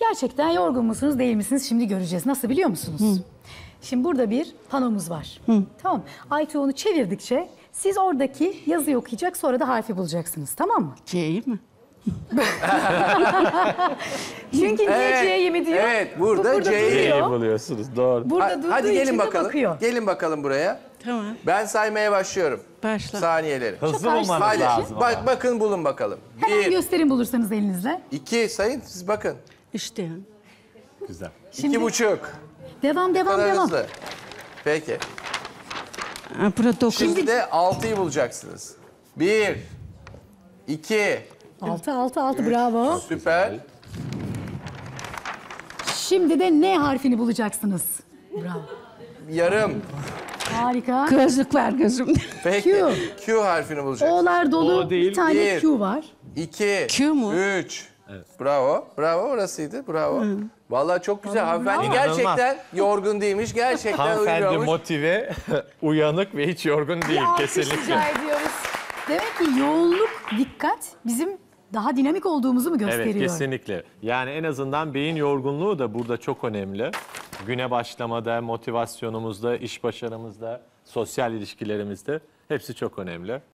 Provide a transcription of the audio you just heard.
gerçekten yorgun musunuz değil misiniz şimdi göreceğiz. Nasıl biliyor musunuz? Şimdi burada bir panomuz var. Tamam. Aytu onu çevirdikçe siz oradaki yazıyı okuyacak sonra da harfi bulacaksınız. Tamam mı? C'yi mi? Çünkü niye C'yi mi diyor? Evet, burada C'yi C'yi buluyorsunuz, doğru. Burada durduğu Hadi gelin için de bakalım. bakıyor. Gelin bakalım buraya. Tamam. Ben saymaya başlıyorum. Başla. Saniyeleri. Hızlı karşı- bulmanız Hadi lazım ama. bakın bulun bakalım. Hemen 1, gösterin bulursanız elinizle. 2 sayın siz bakın. İşte. Güzel. Şimdi 2,5. devam. Kadar hızlı. Peki. Burada 9. Şimdi de 6'yı bulacaksınız. 1, 2, 6 bravo. süper. Şimdi de N harfini bulacaksınız. Bravo. Yarım. Harika. Gözlük var gözümde. Peki. Q. Q harfini bulacaksınız. O'lar dolu. O değil. Bir tane Bir. Q var. 2, Q mu? 3. Bravo. Bravo orasıydı. Bravo. Vallahi çok güzel. Hanımefendi gerçekten yorgun değilmiş. Gerçekten Hanımefendi uyuyormuş. motive, uyanık ve hiç yorgun değil Alkış kesinlikle. rica ediyoruz. Demek ki yoğunluk, dikkat bizim daha dinamik olduğumuzu mu gösteriyor? Evet, kesinlikle. Yani en azından beyin yorgunluğu da burada çok önemli. Güne başlamada, motivasyonumuzda, iş başarımızda, sosyal ilişkilerimizde hepsi çok önemli.